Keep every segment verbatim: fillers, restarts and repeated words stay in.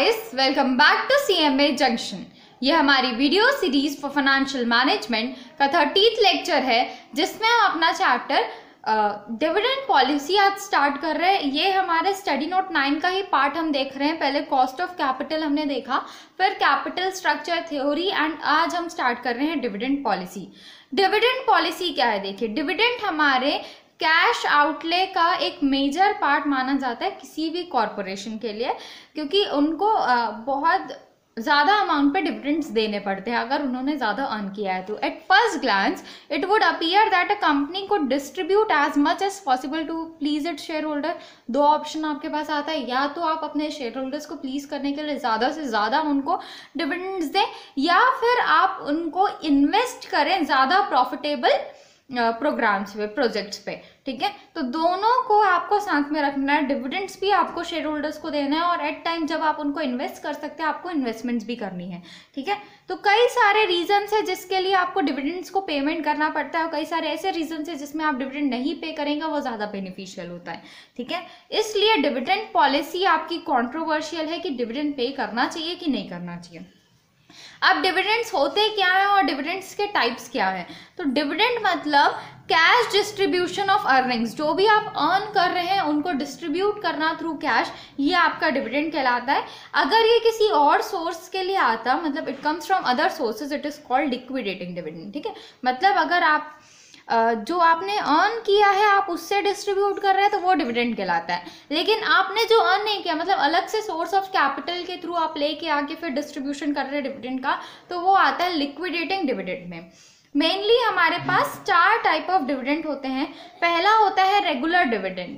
Guys, welcome back to C M A junction. ये हमारी video series for financial management का thirtieth lecture है, जिसमें हम अपना चैप्टर डिविडेंड पॉलिसी आज स्टार्ट कर रहे हैं। ये हमारे स्टडी नोट नाइन का ही पार्ट हम देख रहे हैं। पहले कॉस्ट ऑफ कैपिटल हमने देखा, फिर कैपिटल स्ट्रक्चर थ्योरी, एंड आज हम स्टार्ट कर रहे हैं डिविडेंड पॉलिसी। डिविडेंड पॉलिसी क्या है? देखिए, डिविडेंड हमारे कैश आउटले का एक मेजर पार्ट माना जाता है किसी भी कॉरपोरेशन के लिए, क्योंकि उनको बहुत ज़्यादा अमाउंट पे डिविडेंड्स देने पड़ते हैं अगर उन्होंने ज़्यादा अर्न किया है तो। At first glance it would appear that a company को distribute as much as possible to please it share holder. दो ऑप्शन आपके पास आता है, या तो आप अपने शेयर होल्डर्स को प्लीज करने के लिए ज़्यादा से ज़्यादा उनको डिविडेंड्स दें, या फिर आप उनको इन्वेस्ट करें ज़्यादा प्रॉफिटेबल प्रोग्राम्स पे, प्रोजेक्ट्स पे। ठीक है, तो दोनों को आपको साथ में रखना है। डिविडेंड्स भी आपको शेयर होल्डर्स को देना है, और एट टाइम जब आप उनको इन्वेस्ट कर सकते हैं आपको इन्वेस्टमेंट्स भी करनी है। ठीक है, तो कई सारे रीजंस है जिसके लिए आपको डिविडेंड्स को पेमेंट करना पड़ता है, और कई सारे ऐसे रीजंस है जिसमें आप डिविडेंड नहीं पे करेंगे, वो ज़्यादा बेनिफिशियल होता है। ठीक है, इसलिए डिविडेंड पॉलिसी आपकी कॉन्ट्रोवर्शियल है कि डिविडेंड पे करना चाहिए कि नहीं करना चाहिए। अब डिविडेंड्स होते क्या है और डिविडेंड्स के टाइप्स क्या है? तो डिविडेंड मतलब कैश डिस्ट्रीब्यूशन ऑफ अर्निंग्स। जो भी आप अर्न कर रहे हैं उनको डिस्ट्रीब्यूट करना थ्रू कैश, ये आपका डिविडेंड कहलाता है। अगर ये किसी और सोर्स के लिए आता, मतलब it comes from other sources, it is called liquidating dividend. ठीक है, मतलब अगर आप जो आपने अर्न किया है आप उससे डिस्ट्रीब्यूट कर रहे हैं तो वो डिविडेंड कहलाता है। लेकिन आपने जो अर्न नहीं किया, मतलब अलग से सोर्स ऑफ कैपिटल के थ्रू आप लेके आके फिर डिस्ट्रीब्यूशन कर रहे हैं डिविडेंड का, तो वो आता है लिक्विडेटिंग डिविडेंड में। मेनली हमारे पास चार टाइप ऑफ डिविडेंड होते हैं। पहला होता है रेगुलर डिविडेंड।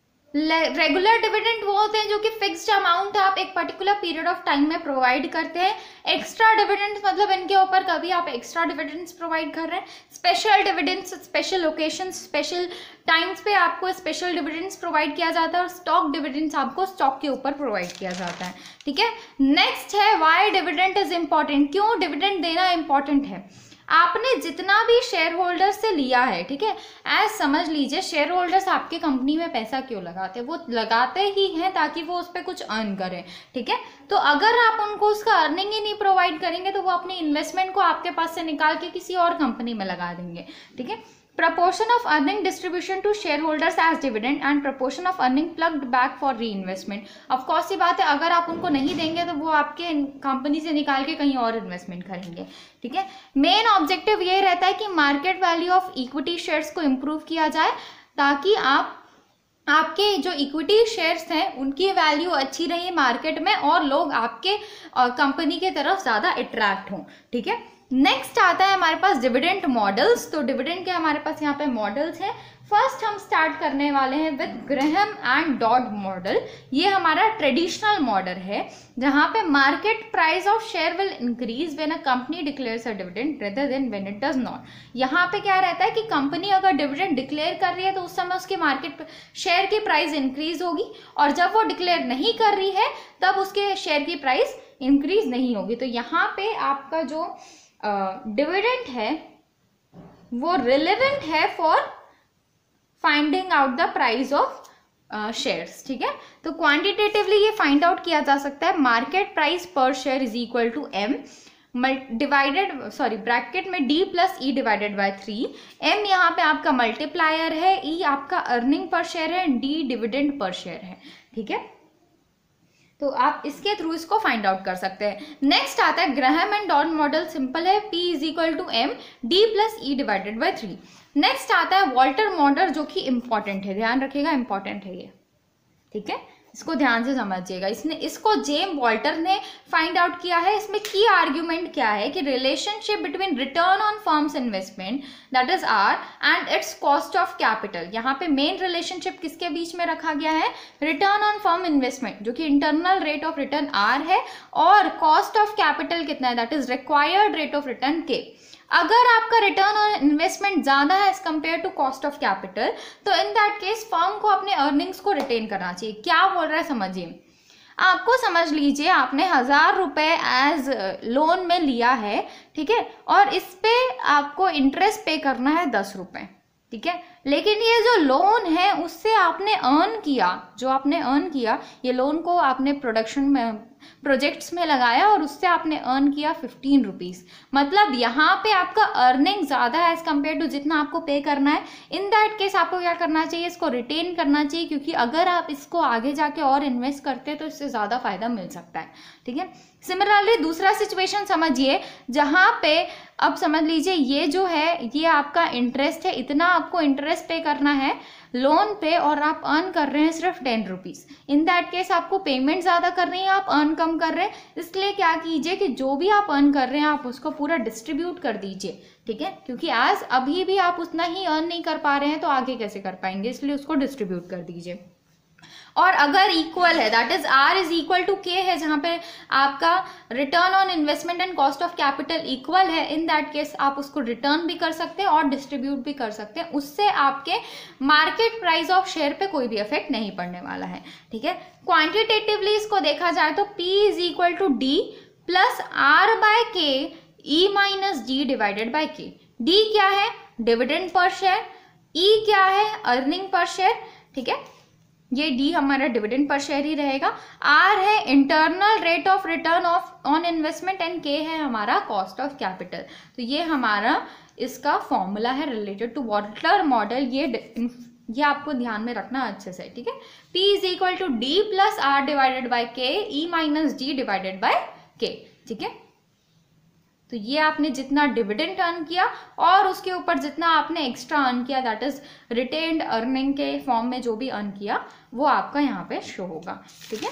रेगुलर डिविडेंड वो होते हैं जो कि फिक्स्ड अमाउंट आप एक पर्टिकुलर पीरियड ऑफ टाइम में प्रोवाइड करते हैं। एक्स्ट्रा डिविडेंड मतलब इनके ऊपर कभी आप एक्स्ट्रा डिविडेंड्स प्रोवाइड कर रहे हैं। Special dividends special occasions, special times पे आपको स्पेशल डिविडेंड्स प्रोवाइड किया जाता है, और स्टॉक डिविडेंड्स आपको स्टॉक के ऊपर प्रोवाइड किया जाता है। ठीक है, नेक्स्ट है व्हाई डिविडेंड इज इंपॉर्टेंट। क्यों डिविडेंड देना इंपॉर्टेंट है? आपने जितना भी शेयर होल्डर से लिया है, ठीक है, ऐज समझ लीजिए शेयर होल्डर्स आपके कंपनी में पैसा क्यों लगाते हैं? वो लगाते ही हैं ताकि वो उस पर कुछ अर्न करें। ठीक है, तो अगर आप उनको उसका अर्निंग ही नहीं प्रोवाइड करेंगे तो वो अपनी इन्वेस्टमेंट को आपके पास से निकाल के किसी और कंपनी में लगा देंगे। ठीक है, proportion of earning distribution to shareholders as dividend and proportion of earning plugged back for reinvestment। of course ये बात है, अगर आप उनको नहीं देंगे तो वो आपके कंपनी से निकाल के कहीं और इन्वेस्टमेंट करेंगे। ठीक है, मेन ऑब्जेक्टिव ये रहता है कि market value of equity shares को इम्प्रूव किया जाए, ताकि आप आपके जो इक्विटी शेयर्स हैं उनकी वैल्यू अच्छी रही मार्केट में और लोग आपके कंपनी के तरफ ज़्यादा अट्रैक्ट हों। ठीक है, नेक्स्ट आता है हमारे पास डिविडेंड मॉडल्स। तो डिविडेंड के हमारे पास यहाँ पे मॉडल्स हैं। फर्स्ट हम स्टार्ट करने वाले हैं with Graham and Dodd model. ये हमारा ट्रेडिशनल मॉडल है जहाँ पे market price of share will increase when a company declares a dividend rather than when it does not. यहाँ पे क्या रहता है कि कंपनी अगर डिविडेंड डिक्लेयर कर रही है तो उस समय उसके मार्केट शेयर की प्राइस इंक्रीज होगी, और जब वो डिक्लेयर नहीं कर रही है तब उसके शेयर की प्राइस इंक्रीज नहीं होगी। तो यहाँ पे आपका जो डिविडेंड uh, है वो रिलेवेंट है for finding out the price of shares. ठीक है, तो क्वांटिटेटिवली ये फाइंड आउट किया जा सकता है। Market price per share is equal to M divided sorry bracket में D plus E divided by three. M यहाँ पे आपका मल्टीप्लायर है, ई आपका अर्निंग पर शेयर है, डी डिविडेंड पर शेयर है। ठीक है, तो आप इसके थ्रू इसको फाइंड आउट कर सकते हैं। नेक्स्ट आता है Graham and Dodd model. Simple है, P is equal to M D plus E divided by three. Next आता है वॉल्टर मॉडल, जो कि इंपॉर्टेंट है, ध्यान रखिएगा, इंपॉर्टेंट है ये। ठीक है, इसको ध्यान से समझिएगा। इसने इसको जेम वॉल्टर ने फाइंड आउट किया है। इसमें की आर्ग्यूमेंट क्या है कि relationship between return on firm's investment that is R and its cost of capital. यहाँ पे मेन रिलेशनशिप किसके बीच में रखा गया है? रिटर्न ऑन फर्म इन्वेस्टमेंट, जो कि internal rate of return R है, और कॉस्ट ऑफ कैपिटल कितना है? That is required rate of return K. अगर आपका रिटर्न ऑन इन्वेस्टमेंट ज्यादा है as compare to cost of capital, तो इन दैट केस फर्म को अपने अर्निंग्स को रिटेन करना चाहिए। क्या बोल रहा है समझिए, आपको समझ लीजिए आपने हजार रुपए एज लोन में लिया है, ठीक है, और इस पे आपको इंटरेस्ट पे करना है दस रुपए। ठीक है, लेकिन ये जो लोन है उससे आपने अर्न किया, जो आपने अर्न किया, ये लोन को आपने प्रोडक्शन में, प्रोजेक्ट्स में लगाया और उससे आपने अर्न किया फिफ्टीन रुपीज़। मतलब यहाँ पे आपका अर्निंग ज़्यादा है एज कम्पेयर टू जितना आपको पे करना है। इन दैट केस आपको क्या करना चाहिए, इसको रिटेन करना चाहिए, क्योंकि अगर आप इसको आगे जाके और इन्वेस्ट करते हैं तो इससे ज़्यादा फायदा मिल सकता है। ठीक है, सिमिलरली दूसरा सिचुएशन समझिए, जहाँ पे अब समझ लीजिए ये जो है ये आपका इंटरेस्ट है, इतना आपको इंटरेस्ट पे करना है लोन पे और आप अर्न कर रहे हैं सिर्फ ten rupees. In that case आपको पेमेंट ज़्यादा करनी है, आप अर्न कम कर रहे हैं, इसलिए क्या कीजिए कि जो भी आप अर्न कर रहे हैं आप उसको पूरा डिस्ट्रीब्यूट कर दीजिए। ठीक है, क्योंकि आज अभी भी आप उतना ही अर्न नहीं कर पा रहे हैं तो आगे कैसे कर पाएंगे, इसलिए उसको डिस्ट्रीब्यूट कर दीजिए। और अगर इक्वल है, that is R is equal to K है, जहाँ पे आपका return on investment and cost of capital equal है, इन दैट केस आप उसको रिटर्न भी कर सकते हैं और डिस्ट्रीब्यूट भी कर सकते हैं। उससे आपके मार्केट प्राइस ऑफ शेयर पे कोई भी इफेक्ट नहीं पड़ने वाला है। ठीक है, क्वांटिटेटिवली इसको देखा जाए तो P is equal to D plus R by K E minus D divided by K. D क्या है, डिविडेंड पर शेयर, ई क्या है, अर्निंग पर शेयर। ठीक है, ये डी हमारा डिविडेंड पर शेयर ही रहेगा, आर है internal rate of return off on investment and K है हमारा कॉस्ट ऑफ कैपिटल। तो ये हमारा इसका फॉर्मूला है रिलेटेड टू वाटर मॉडल। ये ये आपको ध्यान में रखना अच्छे से। ठीक है, P is equal to D plus R divided by K E minus D divided by K. ठीक है, तो ये आपने जितना डिविडेंड अर्न किया और उसके ऊपर जितना आपने एक्स्ट्रा अर्न किया, दैट इज रिटेन्ड अर्निंग के फॉर्म में जो भी अर्न किया वो आपका यहाँ पे शो होगा। ठीक है,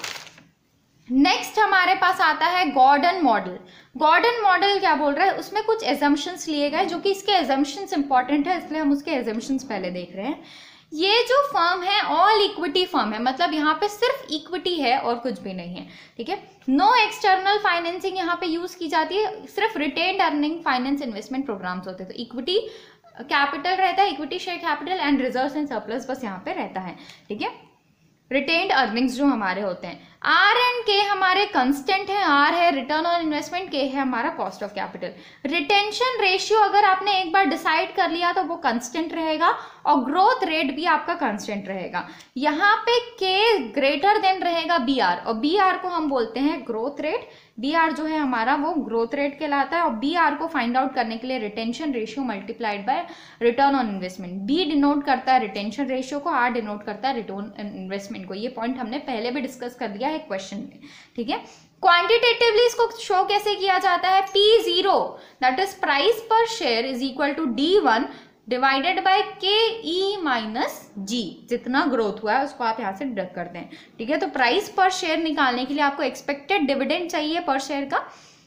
नेक्स्ट हमारे पास आता है गॉर्डन मॉडल। गॉर्डन मॉडल क्या बोल रहा है, उसमें कुछ एजम्पशंस लिए गए जो कि इसके एजम्पशंस इंपॉर्टेंट है, इसलिए हम उसके एजम्पशंस पहले देख रहे हैं। ये जो फर्म है ऑल इक्विटी फर्म है, मतलब यहाँ पे सिर्फ इक्विटी है और कुछ भी नहीं है। ठीक है, नो एक्सटर्नल फाइनेंसिंग यहाँ पे यूज की जाती है, सिर्फ retained earning finance investment programs होते हैं। तो इक्विटी कैपिटल रहता है, equity share capital and reserves and surplus बस यहाँ पे रहता है। ठीक है, रिटेन्ड अर्निंग्स जो हमारे होते हैं। आर एंड के हमारे कंस्टेंट है, आर है रिटर्न ऑन इन्वेस्टमेंट, के है हमारा cost of capital. Retention ratio अगर आपने एक बार डिसाइड कर लिया तो वो कंस्टेंट रहेगा और ग्रोथ रेट भी आपका कंस्टेंट रहेगा। यहाँ पे के ग्रेटर देन रहेगा बी आर, और बी आर को हम बोलते हैं ग्रोथ रेट। बी आर जो है हमारा वो ग्रोथ रेट कहलाता है, और बी आर को फाइंड आउट करने के लिए retention ratio multiplied by return on investment. B denote करता है रिटेंशन रेशियो को, आर डिनोट करता है रिटर्न इन्वेस्टमेंट को। ये पॉइंट हमने पहले भी डिस्कस कर दिया है क्वेश्चन में। ठीक है, क्वांटिटेटिवली इसको शो कैसे किया जाता है, P zero that is price per share is equal to D one divided by K E minus जी। जितना ग्रोथ हुआ है उसको आप यहाँ से डिडक्ट करते हैं। ठीक है, तो प्राइस पर शेयर निकालने के लिए आपको एक्सपेक्टेड डिविडेंड चाहिए पर शेयर का,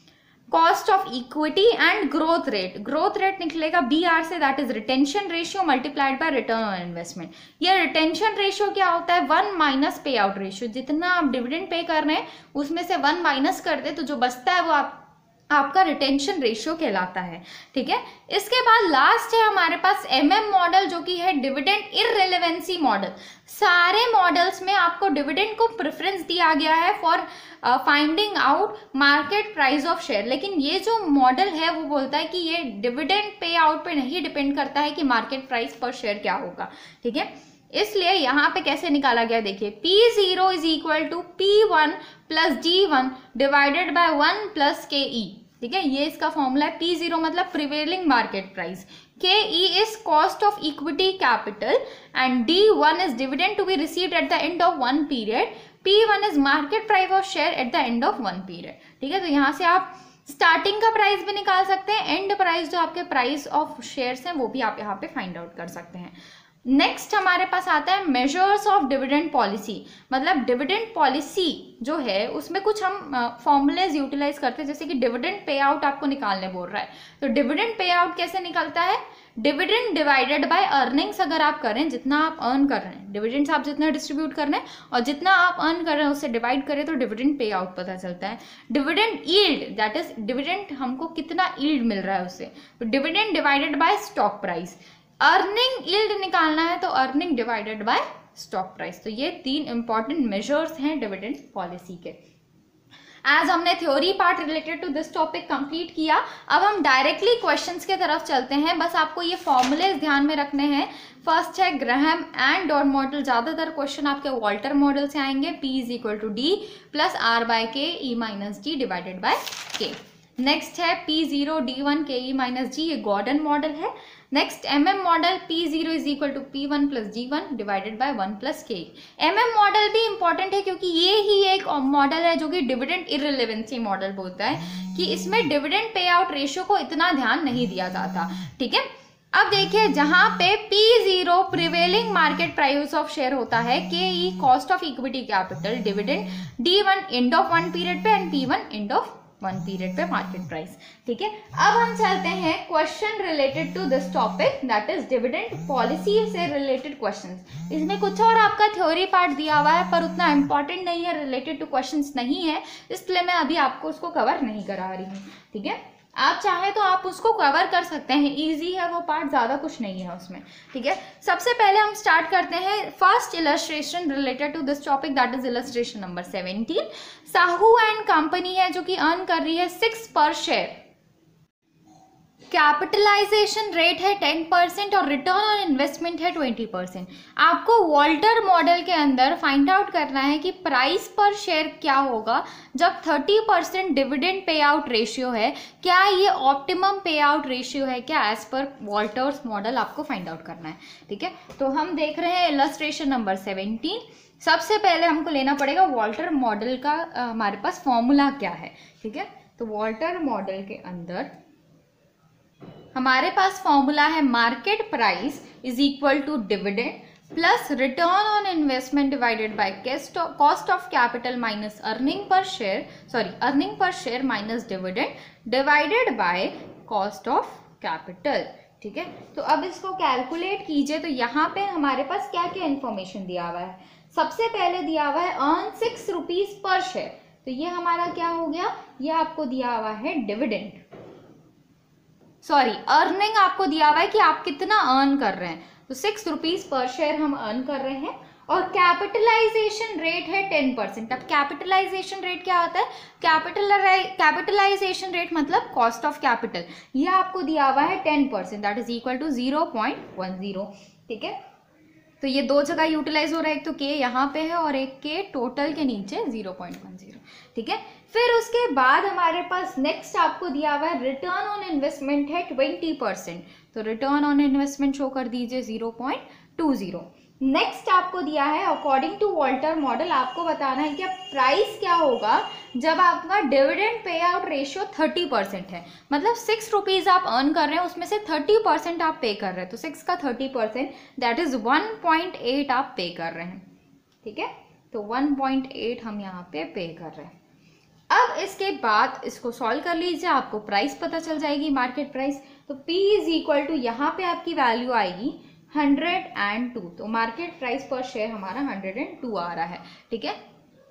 cost of equity and growth rate. Growth rate निकलेगा बी आर से, that is retention ratio multiplied by return on investment. ये रिटेंशन रेशियो क्या होता है, one minus payout ratio. जितना आप डिविडेंड पे कर रहे हैं उसमें से वन माइनस कर दे तो जो बचता है वो आप आपका रिटेंशन रेशियो कहलाता है। ठीक है, इसके बाद लास्ट है हमारे पास एम एम मॉडल, जो कि है डिविडेंड इररिलेवेंसी मॉडल। सारे मॉडल्स में आपको डिविडेंड को प्रेफरेंस दिया गया है for finding out market price of share, लेकिन ये जो मॉडल है वो बोलता है कि ये डिविडेंड पे आउट पे नहीं डिपेंड करता है कि मार्केट प्राइस पर शेयर क्या होगा। ठीक है, इसलिए यहाँ पे कैसे निकाला गया देखिए, P zero is equal to P one plus D one divided by one plus K E. ठीक है, ये इसका फॉर्मूला है। P जीरो मतलब prevailing market price, K E is cost of equity capital and D one is dividend to be received at the end of one period, P one is market price of share at the end of one period. ठीक है, तो यहाँ से आप starting का price भी निकाल सकते हैं, एंड प्राइस जो आपके प्राइस ऑफ शेयर्स हैं वो भी आप यहाँ पे फाइंड आउट कर सकते हैं। नेक्स्ट हमारे पास आता है मेजर्स ऑफ डिविडेंड पॉलिसी। मतलब डिविडेंड पॉलिसी जो है उसमें कुछ हम फॉर्मूलेज यूटिलाइज करते हैं, जैसे कि डिविडेंड पे आउट आपको निकालने बोल रहा है, तो डिविडेंड पे आउट कैसे निकलता है, डिविडेंड डिवाइडेड बाय अर्निंग्स। अगर आप करें जितना आप अर्न कर रहे हैं, डिविडेंड्स आप जितना डिस्ट्रीब्यूट कर रहे हैं और जितना आप अर्न कर रहे हैं उससे डिवाइड करें तो डिविडेंड पे आउट पता चलता है। Dividend yield that is dividend हमको कितना यील्ड मिल रहा है उससे, तो dividend divided by stock price. Earning yield निकालना है तो earning divided by stock price. तो ये तीन इंपॉर्टेंट मेजर्स हैं डिविडेंड पॉलिसी के। एज हमने theory part related to this topic complete किया, अब हम डायरेक्टली क्वेश्चंस के तरफ चलते हैं। बस आपको ये फॉर्मूले ध्यान में रखने हैं। फर्स्ट है ग्राहम एंड डॉट मॉडल। ज़्यादातर क्वेश्चन आपके वॉल्टर मॉडल से आएंगे। P is equal to D plus R by K E minus D divided by K. Next है P zero D one K E minus G, ये Gordon model है। Next M M model, P zero is equal to P one plus G one divided by one plus K. M M model भी important है क्योंकि ये ही एक model है जो कि डिविडेंड इररिलेवेंसी मॉडल बोलता है, कि इसमें डिविडेंड पे आउट रेशियो को इतना ध्यान नहीं दिया जाता। ठीक है, अब देखिए जहां पे P zero prevailing market price of share होता है, K E cost of equity capital, dividend, D one end of one period पे and P one end of one period पे मार्केट प्राइस। ठीक है, अब हम चलते हैं question related to this topic, that is dividend policy से related questions. इसमें कुछ और आपका थ्योरी पार्ट दिया हुआ है पर उतना इंपॉर्टेंट नहीं है, रिलेटेड टू क्वेश्चंस नहीं है, इसलिए मैं अभी आपको उसको कवर नहीं करा रही हूँ। ठीक है, आप चाहे तो आप उसको कवर कर सकते हैं, इजी है वो पार्ट, ज़्यादा कुछ नहीं है उसमें। ठीक है, सबसे पहले हम स्टार्ट करते हैं first illustration related to this topic, that is illustration number seventeen. Sahu and company है जो कि अर्न कर रही है six per share, capitalization rate है टेन परसेंट और रिटर्न ऑन इन्वेस्टमेंट है ट्वेंटी परसेंट। आपको वॉल्टर मॉडल के अंदर फाइंड आउट करना है कि प्राइस पर शेयर क्या होगा जब thirty percent dividend payout ratio है, क्या ये ऑप्टिमम पे आउट रेशियो है क्या, एज पर वॉल्टर्स मॉडल आपको फाइंड आउट करना है। ठीक है, तो हम देख रहे हैं इलस्ट्रेशन नंबर सेवेंटीन। सबसे पहले हमको लेना पड़ेगा वॉल्टर मॉडल का आ, हमारे पास फॉर्मूला क्या है। ठीक है, तो वॉल्टर मॉडल के अंदर हमारे पास फॉर्मूला है market price is equal to dividend plus return on investment divided by cost of capital minus earning per share, sorry earning per share minus dividend divided by cost of capital. ठीक है, तो अब इसको calculate कीजिए। तो यहाँ पे हमारे पास क्या क्या इन्फॉर्मेशन दिया हुआ है। सबसे पहले दिया हुआ है earn six rupees per share, तो ये हमारा क्या हो गया, ये आपको दिया हुआ है डिविडेंड, सॉरी अर्निंग आपको दिया हुआ है कि आप कितना अर्न कर रहे हैं, तो सिक्स रुपीज पर शेयर हम अर्न कर रहे हैं। और कैपिटलाइजेशन रेट है टेन परसेंट। अब कैपिटलाइजेशन रेट क्या होता है, कैपिटल कैपिटलाइजेशन रेट मतलब कॉस्ट ऑफ कैपिटल, ये आपको दिया हुआ है ten percent, that is equal to zero point one zero. ठीक है, तो ये दो जगह यूटिलाइज हो रहा है, एक तो के यहाँ पे है और एक के टोटल के नीचे जीरो पॉइंट वन जीरो। ठीक है, फिर उसके बाद हमारे पास नेक्स्ट आपको दिया हुआ है रिटर्न ऑन इन्वेस्टमेंट है ट्वेंटी परसेंट, तो रिटर्न ऑन इन्वेस्टमेंट शो कर दीजिए zero point two zero. Next आपको दिया है अकॉर्डिंग टू वॉल्टर मॉडल, आपको बताना है कि प्राइस क्या होगा जब आपका dividend payout ratio thirty percent है, मतलब सिक्स रुपीज आप अर्न कर रहे हैं उसमें से थर्टी परसेंट आप पे कर रहे हैं, तो सिक्स का thirty percent that is one point eight आप पे कर रहे हैं। ठीक है, तो वन पॉइंट एट हम यहाँ पे पे कर रहे हैं। अब इसके बाद इसको सॉल्व कर लीजिए, आपको प्राइस पता चल जाएगी, मार्केट प्राइस। तो P इज इक्वल टू यहाँ पे आपकी वैल्यू आएगी हंड्रेड एंड टू, तो मार्केट प्राइस पर शेयर हमारा हंड्रेड एंड टू आ रहा है। ठीक है,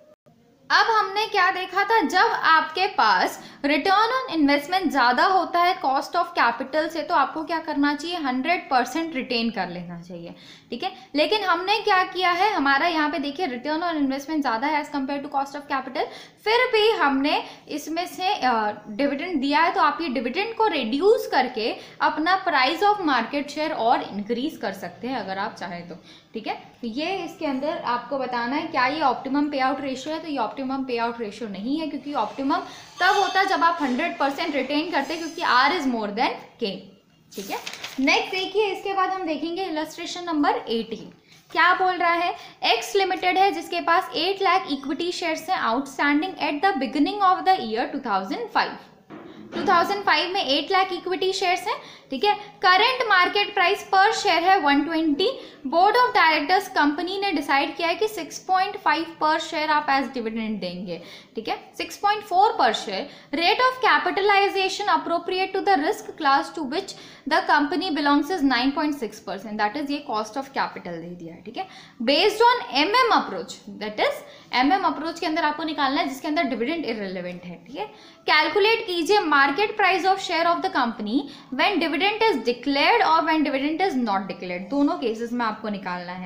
अब हमने क्या देखा था, जब आपके पास रिटर्न ऑन इन्वेस्टमेंट ज़्यादा होता है कॉस्ट ऑफ कैपिटल से, तो आपको क्या करना चाहिए, हंड्रेड परसेंट रिटेन कर लेना चाहिए। ठीक है, लेकिन हमने क्या किया है, हमारा यहाँ पे देखिए रिटर्न ऑन इन्वेस्टमेंट ज़्यादा है as compare to cost of capital, फिर भी हमने इसमें से डिविडेंड दिया है, तो आप ये डिविडेंड को रिड्यूस करके अपना प्राइस ऑफ मार्केट शेयर और इंक्रीज कर सकते हैं अगर आप चाहें तो। ठीक है, तो ये इसके अंदर आपको बताना है क्या ये ऑप्टिमम पे आउट रेशियो है, तो ये ऑप्टिमम पे आउट रेशियो नहीं है, क्योंकि ऑप्टिमम तब होता है जब आप हंड्रेड परसेंट रिटेन करते हैं, क्योंकि आर इज मोर देन के। ठीक है, नेक्स्ट देखिए, इसके बाद हम देखेंगे इलस्ट्रेशन नंबर एटीन। क्या बोल रहा है, एक्स लिमिटेड है जिसके पास एट लाख इक्विटी शेयर्स हैं outstanding at the beginning of the year two thousand five. Two thousand five में एट लाख इक्विटी शेयर्स हैं। ठीक है, current market price per share है one twenty. Board of directors company ने डिसाइड किया है कि six point five per share आप एज डिविडेंड देंगे। ठीक है, six point four per share. Rate of capitalization appropriate to the risk class to which the company belongs is nine point six percent, that is ये cost of capital दे दिया है। ठीक है, based on M M approach, that is M M approach के अंदर आपको निकालना है जिसके अंदर डिविडेंड इररिलेवेंट है। ठीक है, कैलकुलेट कीजिए market price of share of the company when dividend is declared और when dividend is not declared, दोनों केसेस में आपको निकालना है।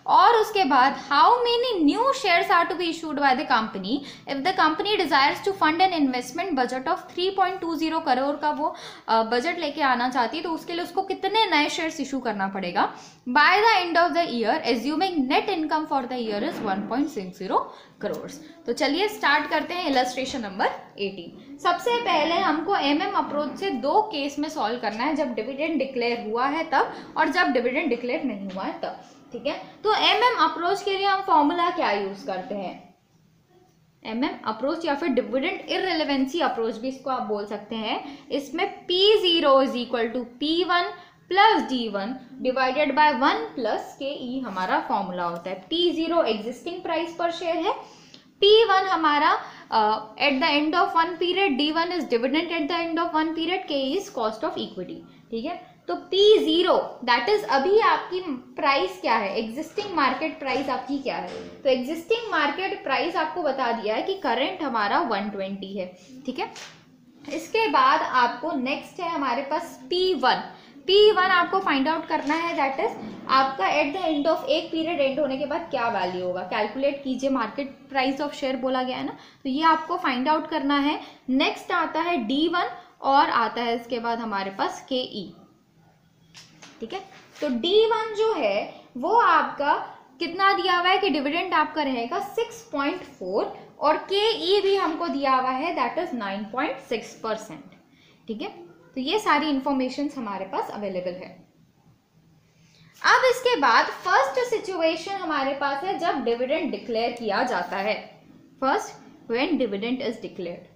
और उसके बाद how many new shares are to be issued by the company if the company desires to fund an investment budget of three point two zero crore का वो बजट लेके आना चाहती है, तो उसके लिए उसको कितने नए शेयर्स इशू करना पड़ेगा by the end of the year assuming net income for the year is one point six zero crore. तो चलिए स्टार्ट करते हैं इलस्ट्रेशन नंबर एटीन। सबसे पहले हमको एमएम अप्रोच से दो केस में सॉल्व करना है, जब डिविडेंड डिक्लेयर हुआ है तब और जब डिविडेंड डिक्लेयर नहीं हुआ है तब। ठीक है, तो एमएम अप्रोच के लिए हम फॉर्मूला क्या यूज करते हैं, एमएम अप्रोच या फिर डिविडेंड इररिलेवेंसी अप्रोच भी इसको आप बोल सकते हैं। इसमें P zero is equal to P one plus D one divided by one plus K E हमारा फॉर्मूला होता है। P zero existing price per share है, पी वन हमारा at the end of one period, D one is dividend at the end of one period, K is cost of equity. ठीक है, तो P zero that is अभी आपकी price क्या है, existing market price आपकी क्या है, तो एग्जिस्टिंग मार्केट प्राइस आपको बता दिया है कि करंट हमारा वन ट्वेंटी है। ठीक है, इसके बाद आपको नेक्स्ट है हमारे पास पी वन। पी वन आपको फाइंड आउट करना है, दैट इज आपका एट द एंड ऑफ एक पीरियड एंड होने के बाद क्या वैल्यू होगा, कैलकुलेट कीजिए, मार्केट प्राइस ऑफ शेयर बोला गया है ना, तो ये आपको फाइंड आउट करना है। नेक्स्ट आता है डी वन और आता है इसके बाद हमारे पास के ई। ठीक है, तो डी वन जो है वो आपका कितना दिया हुआ है कि डिविडेंड आपका रहेगा सिक्स पॉइंट फोर और के ई भी हमको दिया हुआ है that is nine point six percent. ठीक है, तो ये सारी इंफॉर्मेशन हमारे पास अवेलेबल है। अब इसके बाद फर्स्ट सिचुएशन हमारे पास है जब डिविडेंड डिक्लेयर किया जाता है। First when dividend is declared,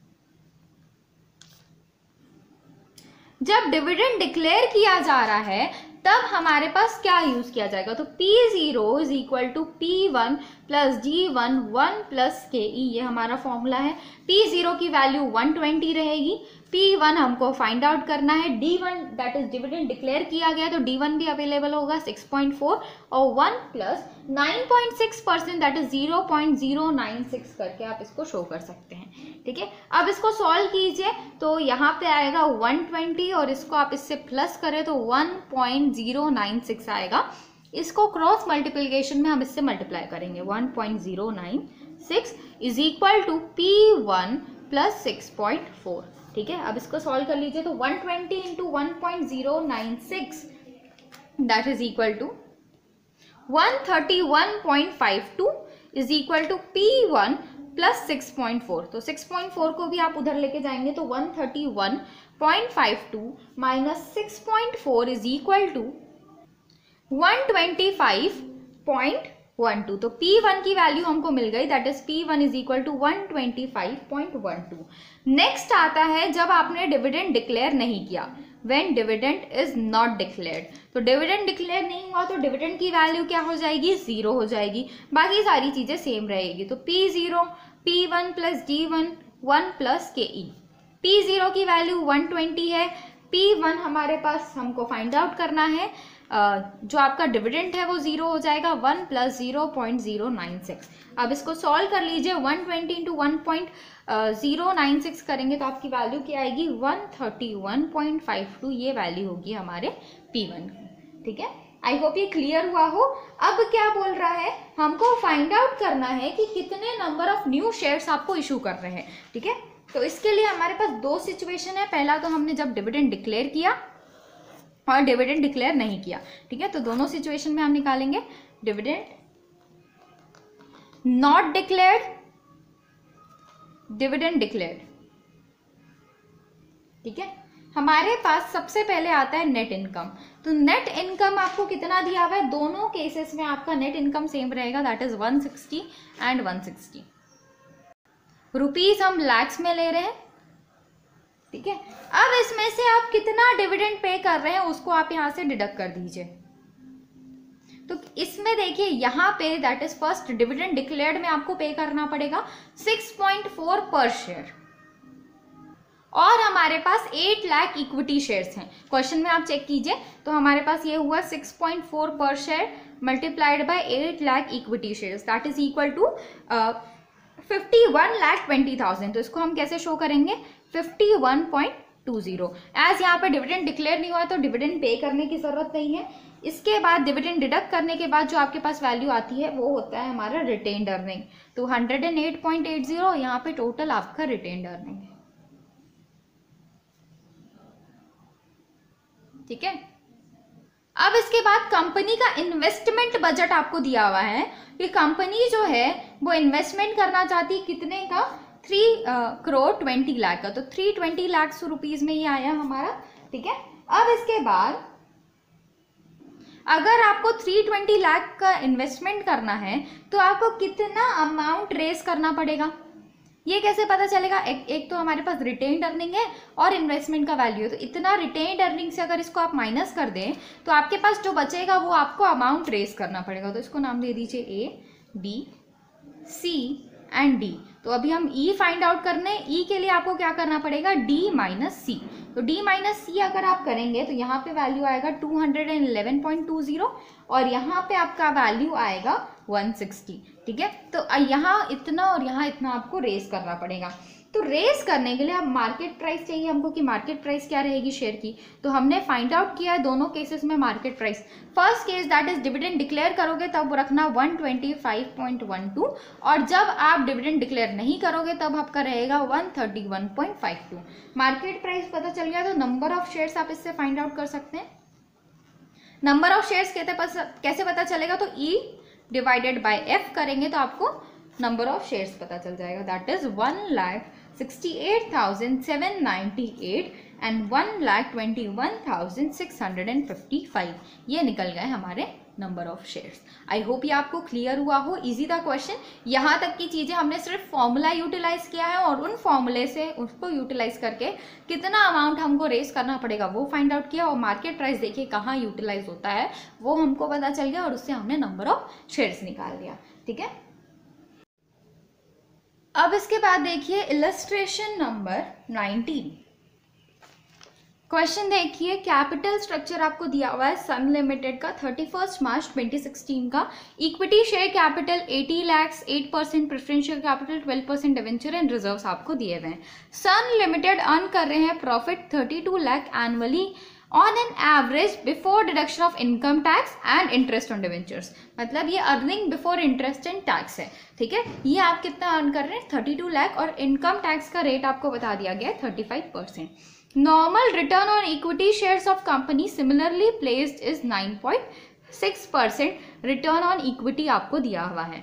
जब डिविडेंड डिक्लेयर किया जा रहा है तब हमारे पास क्या यूज किया जाएगा, तो P zero is equal to P one plus D one one plus K E, ये हमारा फॉर्मूला है। P जीरो की वैल्यू वन ट्वेंटी रहेगी, P वन हमको फाइंड आउट करना है, D one that is dividend declare किया गया तो D वन भी अवेलेबल होगा सिक्स पॉइंट फोर और one plus nine point six percent that is zero point zero nine six करके आप इसको शो कर सकते हैं। ठीक है, अब इसको सॉल्व कीजिए तो यहाँ पे आएगा वन ट्वेंटी और इसको आप इससे प्लस करें तो one point zero nine six आएगा। इसको क्रॉस मल्टीप्लिकेशन में हम इससे मल्टीप्लाई करेंगे, one point zero nine six is equal to P one plus six point four. ठीक है, अब इसको सॉल्व कर लीजिए तो one twenty into one point zero nine six that is equal to one thirty one point five two is equal to P one plus six point four. तो six point four को भी आप उधर लेके जाएंगे तो one thirty one point five two minus six point four is equal to one twenty five point one two. तो P one की वैल्यू हमको मिल गई that is P one is equal to one twenty five point one two. Next आता है जब आपने dividend declare नहीं किया, when dividend is not declared. तो डिविडेंड डिक्लेयर नहीं हुआ तो डिविडेंड की वैल्यू क्या हो जाएगी, जीरो हो जाएगी, बाकी सारी चीजें सेम रहेगी। तो P zero P one plus D one one plus K E, P zero की वैल्यू वन ट्वेंटी है, P वन हमारे पास हमको फाइंड आउट करना है, Uh, जो आपका डिविडेंड है वो जीरो हो जाएगा, one plus zero point zero nine six. अब इसको सॉल्व कर लीजिए, one twenty into one point zero nine six करेंगे तो आपकी वैल्यू क्या आएगी, one thirty one point five two, ये वैल्यू होगी हमारे P वन की। ठीक है, आई होप ये क्लियर हुआ हो। अब क्या बोल रहा है, हमको फाइंड आउट करना है कि कितने नंबर ऑफ न्यू शेयर्स आपको इशू कर रहे हैं। ठीक है, तो इसके लिए हमारे पास दो सिचुएशन है, पहला तो हमने जब डिविडेंड डिक्लेयर किया और डिविडेंड डिक्लेयर नहीं किया। ठीक है, तो दोनों सिचुएशन में हम निकालेंगे dividend not declared, dividend declared. ठीक है, हमारे पास सबसे पहले आता है नेट इनकम। तो नेट इनकम आपको कितना दिया हुआ है, दोनों केसेस में आपका नेट इनकम सेम रहेगा that is one sixty and one sixty. Rupees हम लैक्स में ले रहे हैं। ठीक है, अब इसमें से आप कितना डिविडेंड पे कर रहे हैं उसको आप यहां से डिडक्ट कर दीजिए। तो इसमें देखिए यहाँ पे that is first dividend declared में आपको पे करना पड़ेगा six point four per share और हमारे पास एट लाख इक्विटी शेयर्स हैं। क्वेश्चन में आप चेक कीजिए तो हमारे पास ये हुआ six point four per share multiplied by eight lakh equity shares that is equal to fifty one lakh twenty thousand. तो इसको हम कैसे शो करेंगे, fifty one point two zero. As यहाँ पे डिविडेंड डिक्लेयर नहीं हुआ तो डिविडेंड पे करने की जरूरत नहीं है। इसके बाद डिविडेंड डिडक्ट करने के बाद जो आपके पास वैल्यू आती है वो होता है हमारा रिटेन्ड अर्निंग। तो hundred and eight point eight zero यहाँ पे टोटल आपका रिटेन्ड अर्निंग है। ठीक है, अब इसके बाद कंपनी का इन्वेस्टमेंट बजट आपको दिया हुआ है कि कंपनी जो है वो इन्वेस्टमेंट करना चाहती है कितने का, थ्री करोड़ ट्वेंटी लाख का। तो थ्री ट्वेंटी लाख रुपीज में ये आया हमारा। ठीक है, अब इसके बाद अगर आपको थ्री ट्वेंटी लाख का इन्वेस्टमेंट करना है तो आपको कितना अमाउंट रेज करना पड़ेगा, ये कैसे पता चलेगा? एक, एक तो हमारे पास रिटेन्ड अर्निंग है और इन्वेस्टमेंट का वैल्यू है। तो इतना रिटेन्ड अर्निंग से अगर इसको आप माइनस कर दें तो आपके पास जो बचेगा वो आपको अमाउंट रेज करना पड़ेगा। तो इसको नाम दे दीजिए A, B, C and D. तो अभी हम ई फाइंड आउट करने, ई के लिए आपको क्या करना पड़ेगा, डी माइनस सी। तो डी माइनस सी अगर आप करेंगे तो यहाँ पे वैल्यू आएगा two hundred eleven point two zero और यहाँ पे आपका वैल्यू आएगा वन सिक्सटी। ठीक है, तो यहाँ इतना और यहाँ इतना आपको रेस करना पड़ेगा। तो रेस करने के लिए अब मार्केट प्राइस चाहिए हमको कि मार्केट प्राइस क्या रहेगी शेयर की। तो हमने फाइंड आउट किया है दोनों केसेस में market price. First case that is dividend declare करोगे तब रखना one twenty five point one two और जब आप डिविडेंड डिक्लेयर नहीं करोगे तब आपका रहेगा one thirty one point five two. Market price पता चल गया तो नंबर ऑफ शेयर्स आप इससे फाइंड आउट कर सकते हैं। नंबर ऑफ शेयर्स कैसे पता चलेगा, तो ई डिवाइडेड बाय एफ करेंगे तो आपको नंबर ऑफ शेयर्स पता चल जाएगा। That is one lakh sixty eight thousand seven ninety eight and one lakh twenty one thousand six hundred and fifty five. ये निकल गए हमारे number of shares. I hope ये आपको क्लियर हुआ हो। इजी था क्वेश्चन। यहाँ तक की चीजें हमने सिर्फ फॉर्मूला यूटिलाइज किया है और उन फॉर्मूले से उसको यूटिलाइज करके कितना अमाउंट हमको रेस करना पड़ेगा वो फाइंड आउट किया और मार्केट प्राइस देखिए कहाँ यूटिलाइज होता है वो हमको पता चल गया और उससे हमने नंबर ऑफ शेयर्स निकाल दिया। ठीक है, अब इसके बाद देखिए इलस्ट्रेशन नंबर नाइनटीन। क्वेश्चन देखिए, कैपिटल स्ट्रक्चर आपको दिया हुआ है सन लिमिटेड का thirty first March twenty sixteen का। Equity share capital eighty lakhs, eight percent preferential capital, twelve percent debenture and reserves आपको दिए हुए हैं। सन लिमिटेड अर्न कर रहे हैं profit thirty two lakh annually on an average before deduction of income tax and interest on debentures. मतलब ये earning before interest and tax है। ठीक है, ये आप कितना अर्न कर रहे हैं, थर्टी टू लाख और इनकम टैक्स का रेट आपको बता दिया गया है thirty five percent. Normal return on equity shares of company similarly placed is nine point six percent return on equity आपको दिया हुआ है।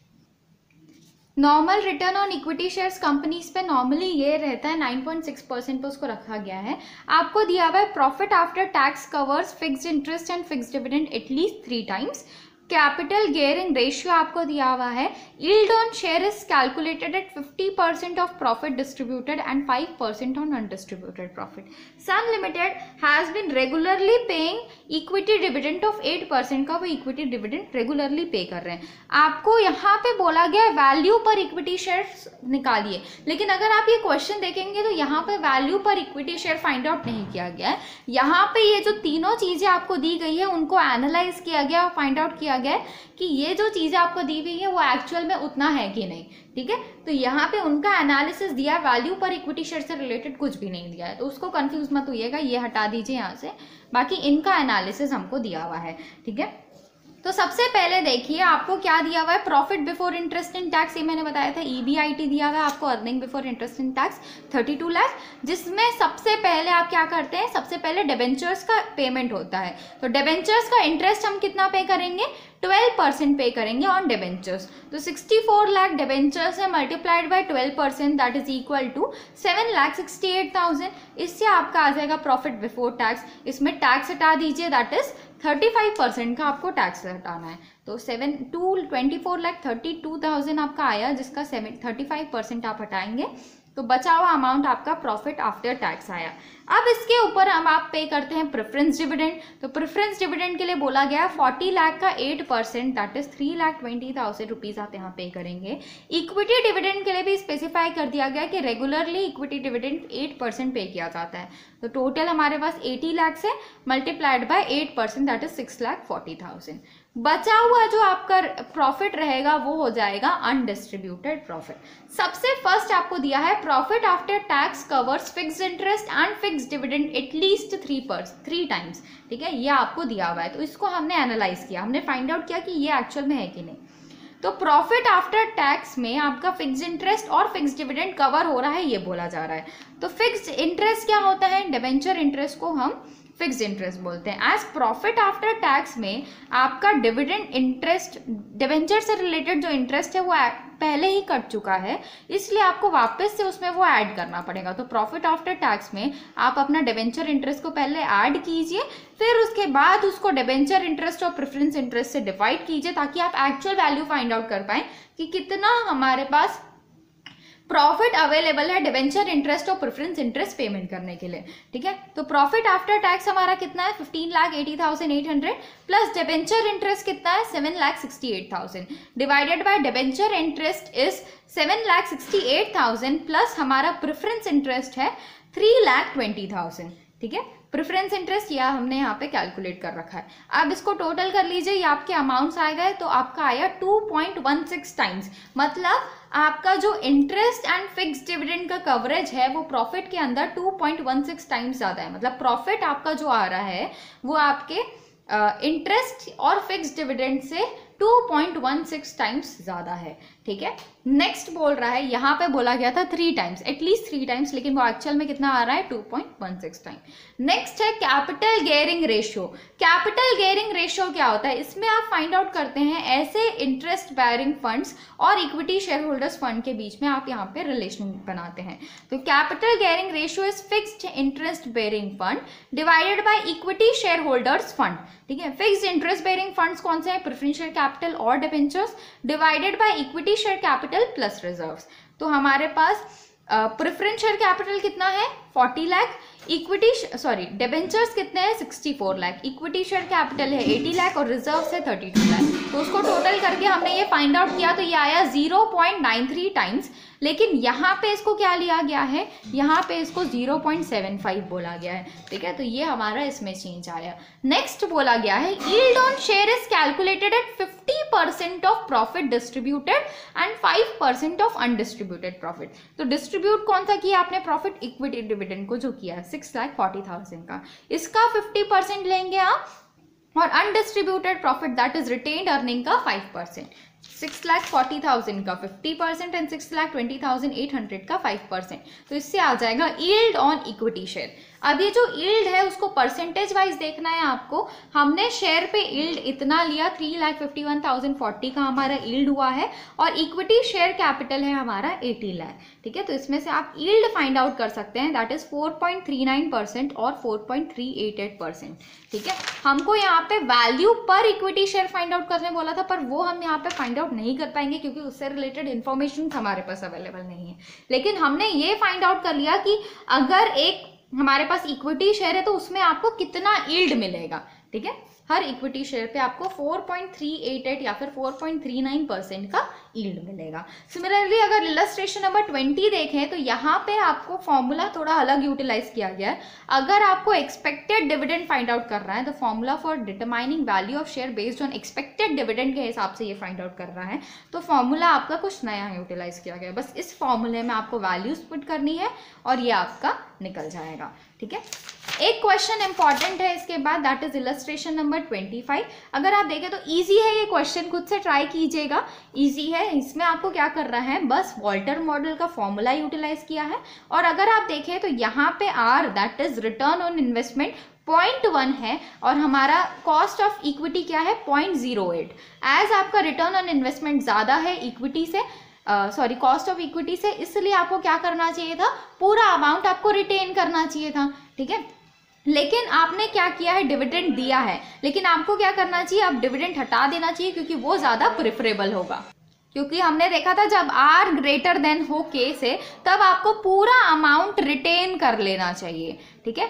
Normal return on equity shares companies पे नॉर्मली ये रहता है नाइन पॉइंट सिक्स परसेंट पे उसको रखा गया है। आपको दिया हुआ है profit after tax covers fixed interest and fixed dividend at least three times. Capital gearing ratio आपको दिया हुआ है। Yield on share is calculated at fifty percent of profit distributed and five percent on undistributed profit. Sun Limited has been regularly paying equity dividend of eight percent का वो equity dividend regularly पे कर रहे हैं। आपको यहाँ पे बोला गया है वैल्यू पर इक्विटी शेयर्स निकालिए, लेकिन अगर आप ये क्वेश्चन देखेंगे तो यहाँ पे वैल्यू पर इक्विटी शेयर फाइंड आउट नहीं किया गया है। यहाँ पे ये जो तीनों चीजें आपको दी गई है उनको एनालाइज किया गया और फाइंड आउट किया गया कि ये जो चीजें आपको दी हुई है वो एक्चुअल में उतना है कि नहीं। ठीक है, तो यहाँ पे उनका एनालिसिस दिया, वैल्यू पर इक्विटी शेयर से रिलेटेड कुछ भी नहीं दिया है, तो उसको कंफ्यूज मत होइएगा, ये हटा दीजिए यहाँ से। बाकी इनका एनालिसिस हमको दिया हुआ है। ठीक है, तो सबसे पहले देखिए आपको क्या दिया हुआ है, profit before interest and tax, ये मैंने बताया था ईबीआईटी दिया हुआ है आपको, earning before interest and tax thirty two lakh, जिसमें सबसे पहले आप क्या करते हैं, सबसे पहले डिबेंचर्स का पेमेंट होता है। तो डिबेंचर्स का इंटरेस्ट हम कितना पे करेंगे, ट्वेल्व परसेंट पे करेंगे ऑन डिबेंचर्स। तो सिक्सटी फोर लाख डिबेंचर्स है multiplied by twelve percent that is equal to seven lakh sixty eight thousand. इससे आपका आ जाएगा प्रॉफिट बिफोर टैक्स। इसमें टैक्स हटा दीजिए, that is thirty five percent का आपको टैक्स हटाना है। तो seven two twenty four lakh thirty two thousand आपका आया, जिसका सेवन थर्टी फाइव परसेंट आप हटाएंगे तो बचा हुआ अमाउंट आपका प्रॉफिट आफ्टर टैक्स आया। अब इसके ऊपर हम आप पे करते हैं प्रेफरेंस डिविडेंड। तो प्रेफरेंस डिविडेंड के लिए बोला गया फोर्टी लाख का eight percent that is three lakh twenty thousand rupees आप यहाँ पे करेंगे। इक्विटी डिविडेंड के लिए भी स्पेसिफाई कर दिया गया कि regularly equity dividend eight percent pay किया जाता है। तो टोटल हमारे पास एटी लाख से multiplied by eight percent that is six lakh forty thousand. बचा हुआ जो आपका प्रॉफिट रहेगा वो हो जाएगा अनडिस्ट्रीब्यूटेड प्रॉफिट। सबसे फर्स्ट आपको दिया है profit after tax covers fixed interest and fixed dividend at least three पर थ्री टाइम्स, ठीक है, ये आपको दिया हुआ है। तो इसको हमने एनालाइज किया, हमने फाइंड आउट किया कि ये एक्चुअल में है कि नहीं। तो प्रॉफिट आफ्टर टैक्स में आपका फिक्स्ड इंटरेस्ट और फिक्स्ड डिविडेंड कवर हो रहा है, ये बोला जा रहा है। तो फिक्स्ड इंटरेस्ट क्या होता है, डिवेंचर इंटरेस्ट को हम फिक्स्ड इंटरेस्ट बोलते हैं। एज प्रॉफिट आफ्टर टैक्स में आपका डिविडेंड इंटरेस्ट, डिवेंचर से रिलेटेड जो इंटरेस्ट है वो पहले ही कट चुका है, इसलिए आपको वापस से उसमें वो ऐड करना पड़ेगा। तो प्रॉफिट आफ्टर टैक्स में आप अपना डिवेंचर इंटरेस्ट को पहले ऐड कीजिए, फिर उसके बाद उसको डिवेंचर इंटरेस्ट और प्रेफरेंस इंटरेस्ट से डिवाइड कीजिए, ताकि आप एक्चुअल वैल्यू फाइंड आउट कर पाएं कि कितना हमारे पास प्रॉफिट अवेलेबल है डिवेंचर इंटरेस्ट और प्रेफरेंस इंटरेस्ट पेमेंट करने के लिए, ठीक है। तो प्रॉफिट आफ्टर टैक्स हमारा कितना है, fifteen lakh eighty thousand eight hundred plus debenture interest कितना है, seven lakh sixty eight thousand divided by debenture interest is seven lakh sixty eight thousand plus हमारा प्रेफरेंस इंटरेस्ट है थ्री लाख ट्वेंटी थाउजेंड, ठीक है। प्रेफरेंस इंटरेस्ट या हमने यहाँ पे कैलकुलेट कर रखा है। अब इसको टोटल कर लीजिए, ये आपके अमाउंट्स आ गए, तो आपका आया two point one six times. मतलब आपका जो इंटरेस्ट एंड फिक्स्ड डिविडेंड का कवरेज है वो प्रॉफिट के अंदर two point one six times ज़्यादा है। मतलब प्रॉफिट आपका जो आ रहा है वो आपके इंटरेस्ट uh, और फिक्स्ड डिविडेंड से two point one six times ज़्यादा है, ठीक है। नेक्स्ट बोल रहा है, यहाँ पे बोला गया था three times, at least three times, लेकिन वो एक्चुअल में कितना आ रहा है, two point one six time. Next है capital gearing ratio. Capital gearing ratio क्या होता है, इसमें आप फाइंड आउट करते हैं ऐसे इंटरेस्ट बेयरिंग फंड्स और इक्विटी शेयर होल्डर्स फंड के बीच में आप यहाँ पे रिलेशन बनाते हैं। तो capital gearing ratio is fixed interest bearing fund divided by equity share holders fund, ठीक है। फिक्स्ड इंटरेस्ट बेयरिंग फंड्स कौन से हैं, प्रेफरेंशियल कैपिटल और debentures divided by equity share capital plus reserves. तो हमारे पास प्रेफरेंस शेयर कैपिटल कितना है, forty lakh, equity sorry debentures कितने हैं, sixty four lakh, equity share capital है एटी लाख और रिजर्व्स है थर्टी टू लाख। तो उसको टोटल करके हमने ये फाइंड आउट किया, तो ये आया zero point nine three times. लेकिन यहाँ पे इसको क्या लिया गया है, यहाँ पे इसको जीरो पॉइंट सेवन फाइव बोला गया है, ठीक है। तो ये हमारा इसमें चेंज आया। नेक्स्ट बोला गया है yield on share is calculated at fifty percent of profit distributed and five percent of undistributed profit. तो डिस्ट्रीब्यूट कौन सा किया आपने, प्रॉफिट इक्विटी डिविडेंड को जो किया है सिक्स लाख फोर्टी थाउजेंड का, इसका फिफ्टी परसेंट लेंगे आप, और undistributed profit that is retained earning का five percent. Six lakh forty thousand का fifty percent and six lakh twenty thousand eight hundred का फाइव परसेंट। तो इससे आ जाएगा यील्ड ऑन इक्विटी शेयर। अब ये जो यील्ड है उसको परसेंटेज वाइज देखना है आपको। हमने शेयर पे यील्ड इतना लिया, three lakh fifty one thousand forty का हमारा यील्ड हुआ है, और इक्विटी शेयर कैपिटल है हमारा एटी लाख, ठीक है। तो इसमें से आप यील्ड फाइंड आउट कर सकते हैं, that is four point three nine percent और four point three eight eight percent, ठीक है। हमको यहाँ पे वैल्यू पर इक्विटी शेयर फाइंड आउट करने बोला था, पर वो हम यहाँ पे फाइंड आउट नहीं कर पाएंगे क्योंकि उससे रिलेटेड इन्फॉर्मेशन हमारे पास अवेलेबल नहीं है। लेकिन हमने ये फाइंड आउट कर लिया कि अगर एक हमारे पास इक्विटी शेयर है तो उसमें आपको कितना यील्ड मिलेगा, ठीक है। हर इक्विटी शेयर पे आपको four point three eight eight या फिर four point three nine percent का यील्ड मिलेगा। सिमिलरली अगर इलस्ट्रेशन नंबर ट्वेंटी देखें तो यहाँ पे आपको फॉर्मूला थोड़ा अलग यूटिलाइज किया गया है। अगर आपको एक्सपेक्टेड डिविडेंड फाइंड आउट करना है तो formula for determining value of share based on expected dividend के हिसाब से ये फाइंड आउट कर रहा है। तो फॉर्मूला आपका कुछ नया यूटिलाइज किया गया है, बस इस फॉर्मूले में आपको वैल्यूज पुट करनी है और ये आपका निकल जाएगा, ठीक है। एक क्वेश्चन इंपॉर्टेंट है इसके बाद, that is illustration number twenty five. अगर आप देखें तो इजी है ये क्वेश्चन, खुद से ट्राई कीजिएगा, इजी है। इसमें आपको क्या कर रहा है, बस वॉल्टर मॉडल का फॉर्मूला यूटिलाइज किया है। और अगर आप देखें तो यहाँ पे R that is return on investment point one है और हमारा कॉस्ट ऑफ इक्विटी क्या है, पॉइंट जीरो एट। एज आपका रिटर्न ऑन इन्वेस्टमेंट ज़्यादा है इक्विटी से, सॉरी कॉस्ट ऑफ इक्विटी से, इसलिए आपको क्या करना चाहिए था, पूरा अमाउंट आपको रिटेन करना चाहिए था, ठीक है। लेकिन आपने क्या किया है, डिविडेंड दिया है, लेकिन आपको क्या करना चाहिए, आप डिविडेंड हटा देना चाहिए क्योंकि वो ज़्यादा प्रेफरेबल होगा। क्योंकि हमने देखा था जब आर ग्रेटर देन हो के से, तब आपको पूरा अमाउंट रिटेन कर लेना चाहिए, ठीक है।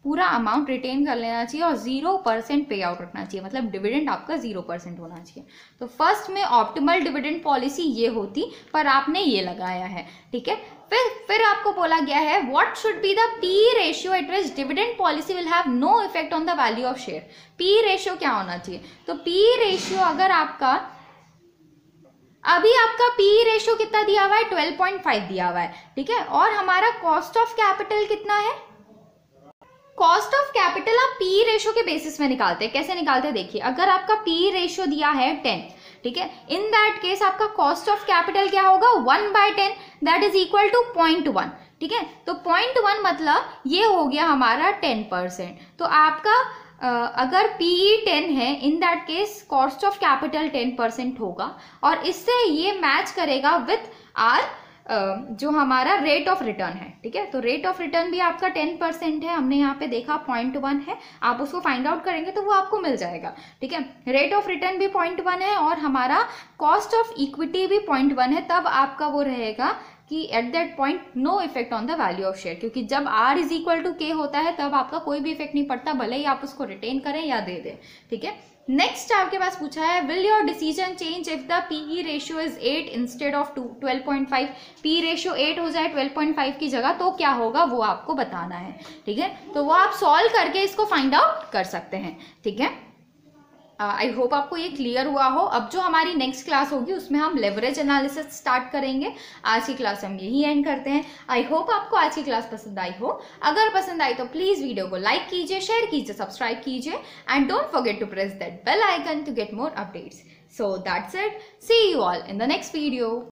पूरा अमाउंट रिटेन कर लेना चाहिए और जीरो परसेंट पे आउट रखना चाहिए, मतलब डिविडेंड आपका जीरो परसेंट होना चाहिए। तो फर्स्ट में ऑप्टिमल डिविडेंड पॉलिसी ये होती, पर आपने ये लगाया है, ठीक है। फिर फिर आपको बोला गया है what should be the P ratio at which dividend policy will have no effect on the value of share. P ratio क्या होना चाहिए? तो पी रेशियो अगर आपका अभी आपका पी रेशियो कितना दिया हुआ है, ट्वेल्व पॉइंट फाइव दिया हुआ है, ठीक है। और हमारा कॉस्ट ऑफ कैपिटल कितना है? कॉस्ट ऑफ कैपिटल आप पी रेशियो के बेसिस में निकालते हैं। कैसे निकालते हैं देखिए, अगर आपका पी रेशियो दिया है टेन, ठीक है, इन दैट केस आपका कॉस्ट ऑफ कैपिटल क्या होगा, one by ten, that is equal to point one, ठीक है। तो पॉइंट वन मतलब ये हो गया हमारा टेन परसेंट। तो आपका Uh, अगर पीई टेन है, in that case cost of capital ten percent होगा, और इससे ये मैच करेगा विथ आर uh, जो हमारा रेट ऑफ रिटर्न है, ठीक है। तो रेट ऑफ रिटर्न भी आपका टेन परसेंट है, हमने यहाँ पे देखा पॉइंट वन है, आप उसको फाइंड आउट करेंगे तो वो आपको मिल जाएगा, ठीक है। रेट ऑफ रिटर्न भी पॉइंट वन है और हमारा कॉस्ट ऑफ इक्विटी भी पॉइंट वन है, तब आपका वो रहेगा कि at that point no effect on the value of share, क्योंकि जब आर इज इक्वल टू के होता है तब आपका कोई भी इफेक्ट नहीं पड़ता, भले ही आप उसको रिटेन करें या दे दें, ठीक है। नेक्स्ट आपके पास पूछा है will your decision change if the PE ratio is eight instead of to twelve point five. P ratio eight हो जाए ट्वेल्व पॉइंट फाइव की जगह, तो क्या होगा वो आपको बताना है, ठीक है। तो वो आप सॉल्व करके इसको फाइंड आउट कर सकते हैं, ठीक है। आई uh, होप आपको ये क्लियर हुआ हो। अब जो हमारी नेक्स्ट क्लास होगी उसमें हम लेवरेज एनालिसिस स्टार्ट करेंगे। आज की क्लास हम यही एंड करते हैं। आई होप आपको आज की क्लास पसंद आई हो। अगर पसंद आई तो प्लीज वीडियो को लाइक कीजिए, शेयर कीजिए, सब्सक्राइब कीजिए and don't forget to press that bell icon to get more updates. So that's it, see you all in the next video.